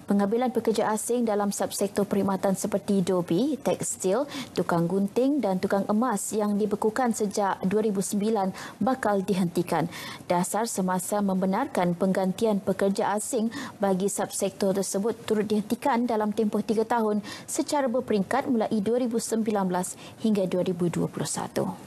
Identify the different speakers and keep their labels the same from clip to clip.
Speaker 1: Pengambilan pekerja asing dalam subsektor perkhidmatan seperti dobi, tekstil, tukang gunting dan tukang emas yang dibekukan sejak 2009 bakal dihentikan. Dasar semasa membenarkan penggantian pekerja asing bagi subsektor tersebut turut dihentikan dalam tempoh 3 tahun secara berperingkat mulai 2019 hingga 2021.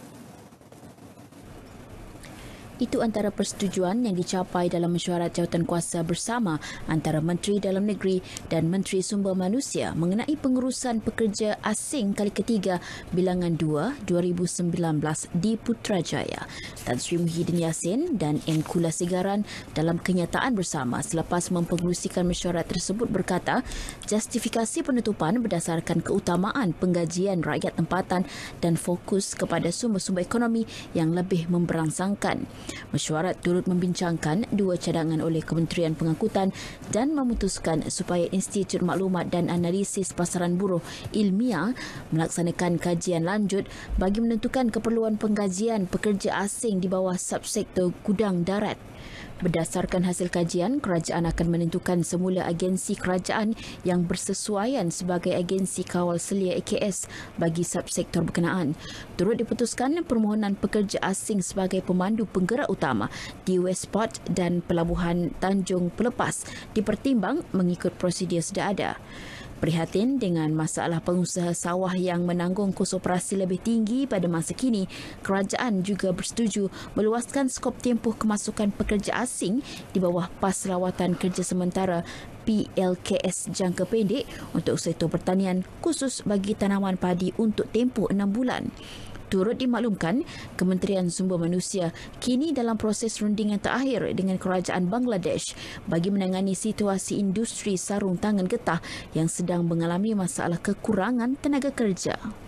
Speaker 1: Itu antara persetujuan yang dicapai dalam mesyuarat jawatankuasa bersama antara Menteri Dalam Negeri dan Menteri Sumber Manusia mengenai pengurusan pekerja asing kali ketiga bilangan 2 2019 di Putrajaya. Tan Sri Muhyiddin Yassin dan N. Kulasegaran dalam kenyataan bersama selepas mempengerusikan mesyuarat tersebut berkata, justifikasi penutupan berdasarkan keutamaan penggajian rakyat tempatan dan fokus kepada sumber-sumber ekonomi yang lebih memberangsangkan. Mesyuarat turut membincangkan dua cadangan oleh Kementerian Pengangkutan dan memutuskan supaya Institut Maklumat dan Analisis Pasaran Buruh Ilmiah melaksanakan kajian lanjut bagi menentukan keperluan penggajian pekerja asing di bawah subsektor gudang darat. Berdasarkan hasil kajian, kerajaan akan menentukan semula agensi kerajaan yang bersesuaian sebagai agensi kawal selia AKS bagi subsektor berkenaan. Turut diputuskan permohonan pekerja asing sebagai pemandu penggerak utama di Westport dan Pelabuhan Tanjung Pelepas dipertimbang mengikut prosedur sedia ada. Prihatin dengan masalah pengusaha sawah yang menanggung kos operasi lebih tinggi pada masa kini, kerajaan juga bersetuju meluaskan skop tempoh kemasukan pekerja asing di bawah PAS Rawatan Kerja Sementara PLKS jangka pendek untuk sektor pertanian khusus bagi tanaman padi untuk tempoh 6 bulan. Turut dimaklumkan, Kementerian Sumber Manusia kini dalam proses rundingan terakhir dengan kerajaan Bangladesh bagi menangani situasi industri sarung tangan getah yang sedang mengalami masalah kekurangan tenaga kerja.